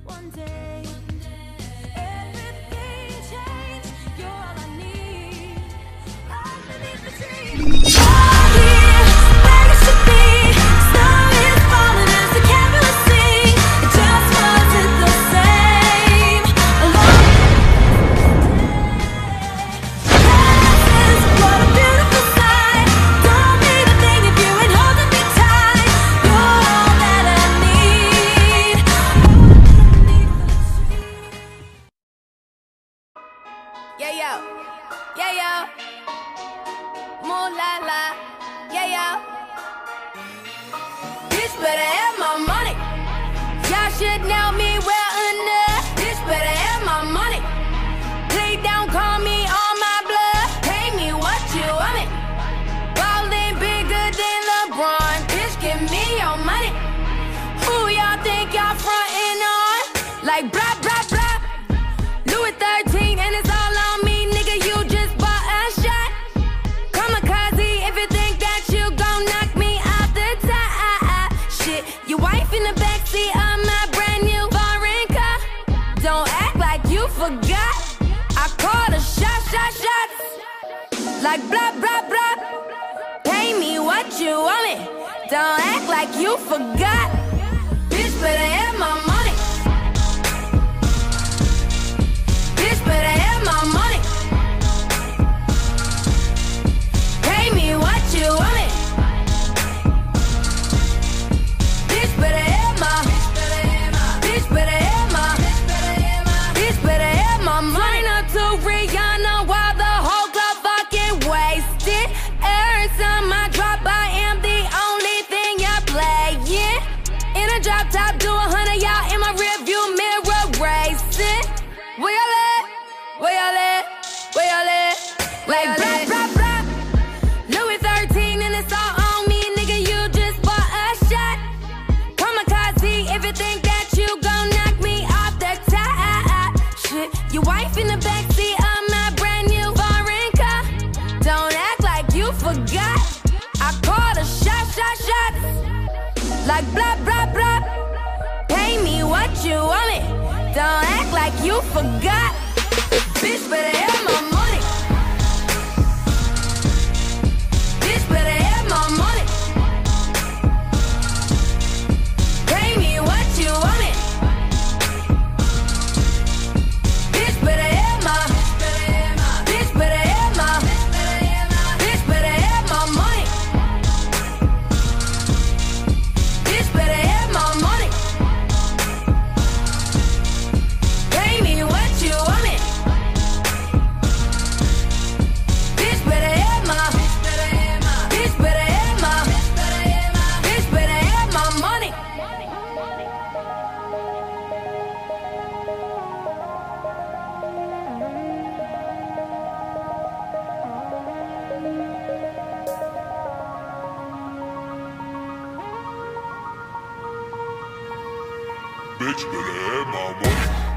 one day everything changed. You're all I need underneath the tree. Out here, where you should be. Snow is falling as the carols sing. It just wasn't the same along this is what a beautiful sight. Don't need a thing if you ain't holding me tight. You're all that I need. Yeah, yo. Yeah, yo. Moon la la. Yeah, yo. Bitch better have my money. Y'all should know me well enough. Bitch better have my money. Please don't call me on my blood. Pay me what you want me. Ballin' bigger than LeBron. Bitch, give me your money. Who y'all think y'all frontin' on? Like blah, blah, blah. Louis 13 and it's all on me, nigga, you just bought a shot. Kamikaze if you think that you gon' knock me off the top. Shit, your wife in the backseat of my brand new foreign car. Don't act like you forgot. I called a shot, shots. Like blah, blah, blah. Pay me what you want me. Don't act like you forgot. Bitch better have my money. Bitch better have my money. Pay me what you want me. Bitch better have my. Bitch better have my. Bitch better have my money. Up to Rihanna while the whole club fucking wasted. Every time I drop, I am the only thing you're playing. In a drop top, do 100, y'all in my rearview mirror racing. Where y'all at? Where y'all at? Where y'all at? Like blah, blah, blah. Louis 13 and it's all on me, nigga, you just bought a shot. Kamikaze if you think that you gon' knock me off the top. Shit, your wife in the backseat of my brand new foreign car. Don't act like you forgot. I called a shot, shots. Like blah, blah, blah. Pay me what you want me. Don't act like you forgot. Bitch better have my money. Bitch better have my money. Pay me what you want me. Bitch better have my. Bitch better have my. Bitch better have my money. Bitch better have my money. Pay me what you want me. Bitch better have my. Bitch better have my. Bitch better have my money. Bitch better have my money.